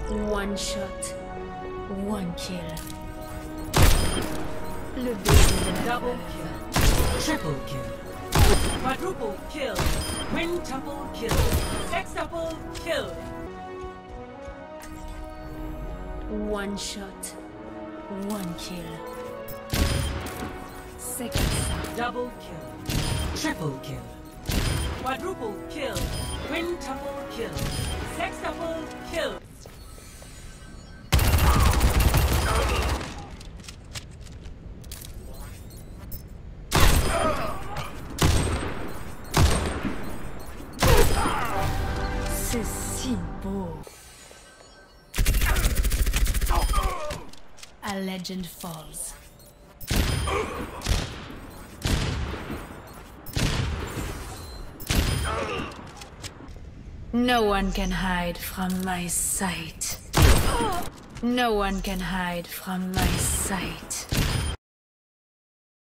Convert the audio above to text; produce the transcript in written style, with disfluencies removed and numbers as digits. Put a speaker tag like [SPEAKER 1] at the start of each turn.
[SPEAKER 1] One shot, one kill. Le baiser
[SPEAKER 2] Double kill. Triple kill. Quadruple kill. Quintuple kill. Sextuple kill.
[SPEAKER 1] One shot, one kill. Second shot.
[SPEAKER 2] Double kill. Triple kill. Quadruple kill. Quintuple kill. Sextuple kill.
[SPEAKER 1] C'est si beau. A legend falls. No one can hide from my sight. No one can hide from my sight.